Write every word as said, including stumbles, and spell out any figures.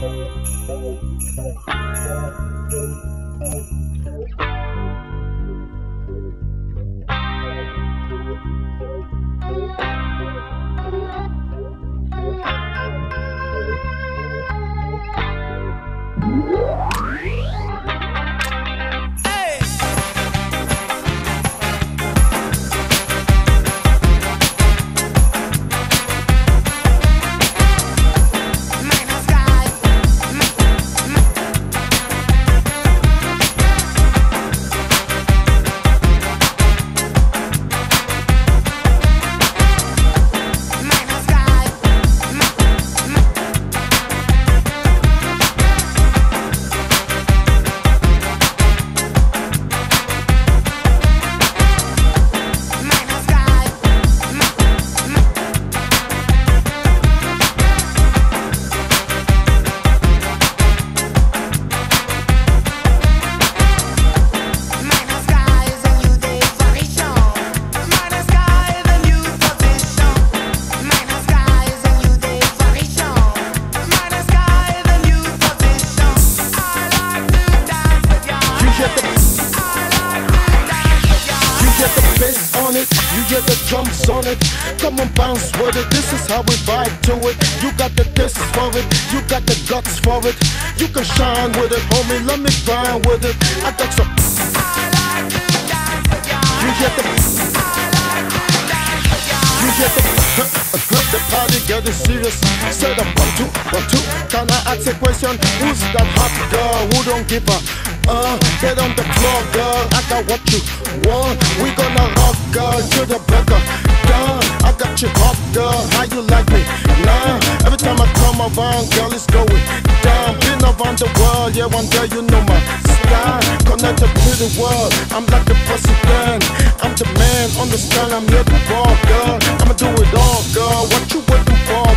You get the drums on it, come on bounce with it. This is how we vibe to it. You got the this for it, you got the guts for it. You can shine with it, homie, let me grind with it. I got some. You get the. You get the. The party getting serious. Set up one two, one two. Can I ask a question? Who's that hot girl who don't give a? Uh, get on the floor, girl. I got what you want. We gonna rock, girl, to the breaker. Down, I got you hot, girl. How you like me? Nah, every time I come around, girl, it's going down. Been around the world, yeah, one day you know my style. Connected to the world, I'm like the president. I'm the man on the style, I'm here to rock, girl. I'ma do it all, girl. What you waiting for?